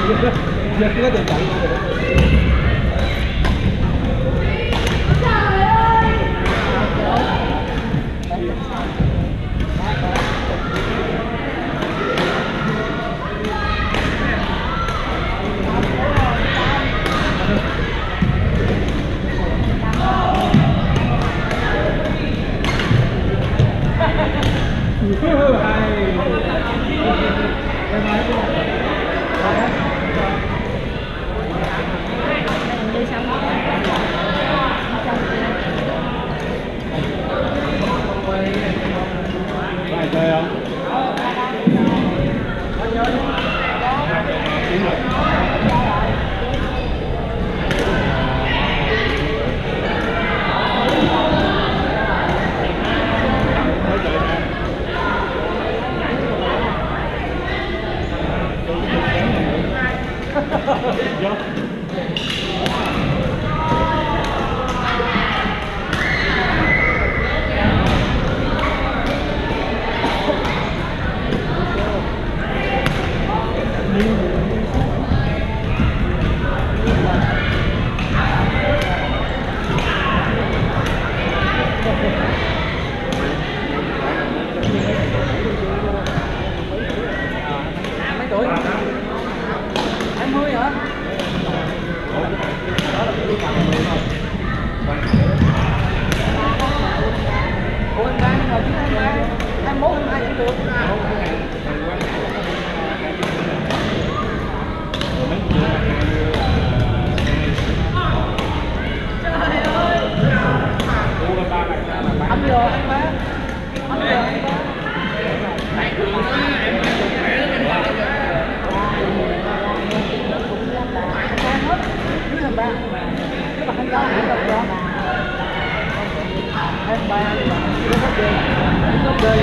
Giật cái tiền chặn chơi không? Mấy tuổi? 20 hả? Ủa anh ba rồi chứ 21 22 vẫn được. Trời ơi. Anh giờ anh ba. Anh giờ anh ba. Ba các bạn có hiểu được không? Em ba nó có chơi nó chơi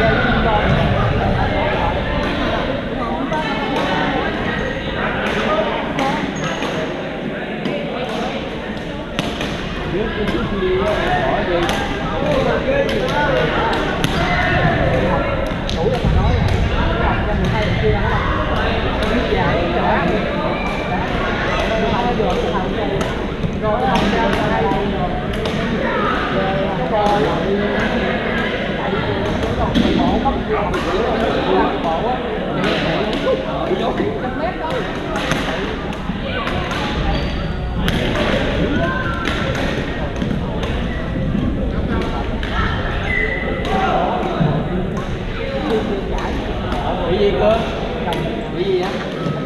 bị gì cơ? Bị gì á?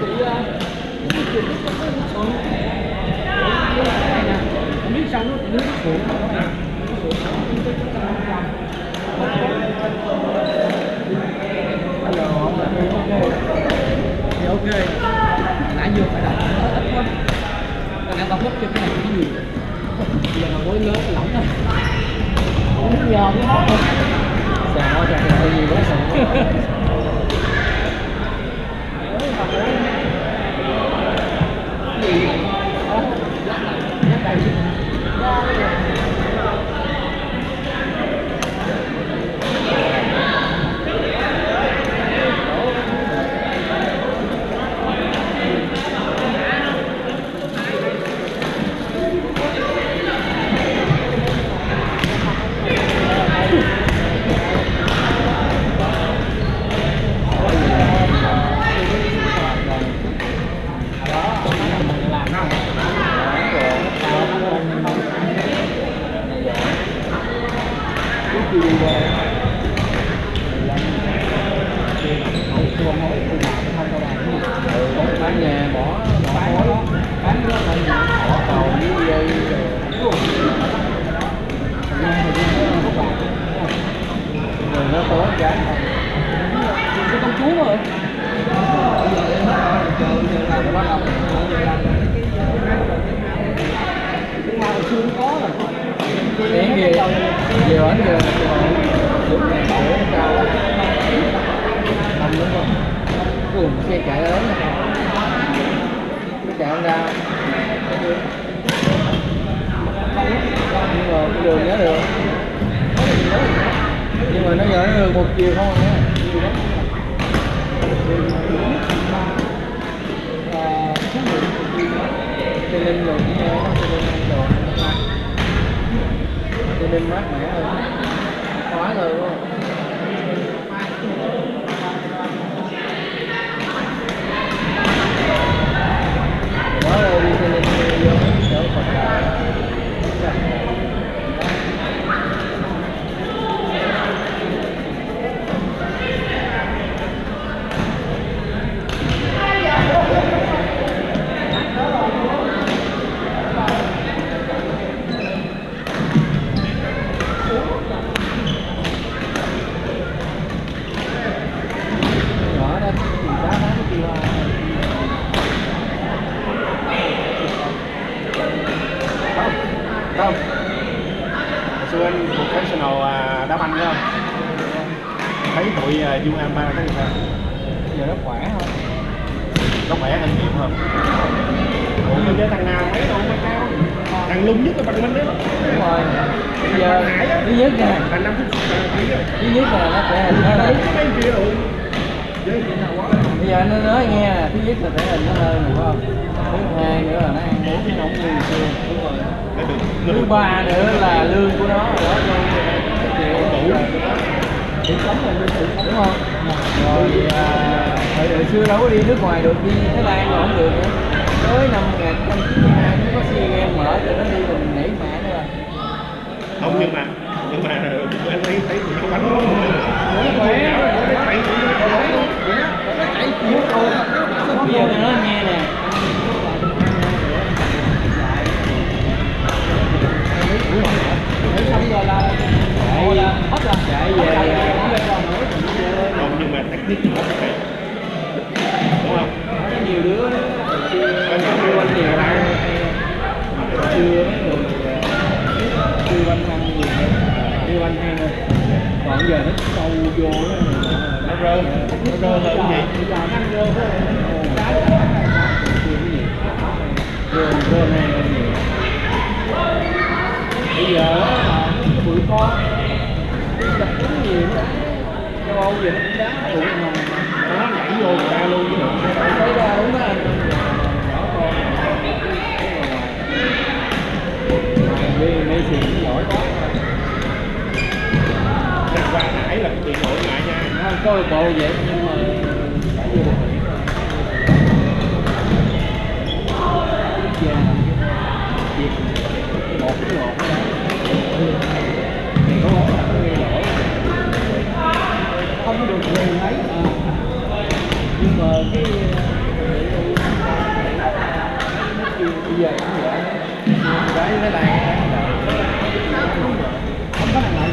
Không biết sao nước xuống. Thì ok. Nãy vừa phải đặt ít quá. Còn đang đọc mất cho cái này cái gì? Giờ mà mới lớn lỏng thôi. Không nhờ cái đó. Sợ cho cái gì đó sợ. Bán nhà bỏ khối bán nó bỏ cầu với dây người nó tối giá cái con chú rồi cái xưa có rồi cái gì giờ ảnh giờ đúng là bầu cao năm nữa không cùng xe chạy lớn cái chạy ra nhưng mà cái đường nhớ được nhưng mà nó giờ nó được một chiều không á. Tây Ninh rồi cũng nghe nó Tây Ninh rồi Tây Ninh mát mẻ hơn khóa rồi đúng không? Đó rồi đi Tây Ninh vô chỗ Phật Đà không? Xưa anh professional đá banh phải không? Thấy tụi Du Am ba thấy sao? giờ nó khỏe hơn, Nó khỏe hơn nhiều hơn. Ủa mình với thằng nào mấy đâu mà cao? Thằng lung nhất là bằng mình đấy. đúng rồi. Bây giờ thứ nhất nè, Thằng 5 phút thứ nhất là nó sẽ hình nó lấy. mấy kia rồi. Bây giờ nó nói nghe nè, thứ nhất là thể hình nó hơn đúng không? Thứ hai nữa là nó ăn uống nó không như xưa. Đúng rồi. Thứ ba nữa là lương của nó rồi đó luôn đủ sống đúng không? Rồi hồi xưa đâu có đi nước ngoài được, đi Thái Lan mà không được nữa. Tới năm 1992 nó có SEA Games mở cho nó đi mình nhảy mẹ nữa rồi. Không nhưng mà anh thấy tụi nó bắn nó khỏe. Nó chạy chiều rồi. Bây giờ nó nghe nè. Xong rồi là hết rồi. Chạy về. không nhưng mà technique nó phải đúng không? Có nhiều đứa anh nhiều lại chưa mấy người chưa anh ăn nhiều chưa anh hay hơn, còn giờ nó sâu vô nó rơ hơn cái gì? giờ nó rơ rơ hay hơn nhiều. Bây giờ tụi con tập cũng nhiều đó, châu Âu giờ nó cũng đá tụi mà Nó nhảy vô ra luôn chứ được. thấy ra đúng đó anh. Messi giỏi quá. Thật ra Hải là cái chuyện nội ngại nha. Nó câu lạc bộ vậy nhưng mà phải vô được Mỹ rồi. Một cái một đó. Thì có lỗi là nó gây lỗi. Không có được quyền ấy. Nhưng mà cái bây giờ cũng vậy. Cái Thái Lan không có thằng nào